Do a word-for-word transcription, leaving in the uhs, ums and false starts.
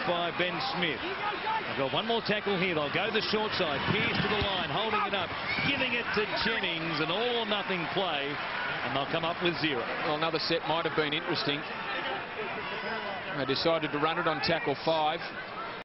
by Ben Smith. They've got one more tackle here. They'll go the short side. Pearce to the line, holding it up, giving it to Jennings, an all or nothing play, and they'll come up with zero. Well, another set might have been interesting. They decided to run it on tackle five.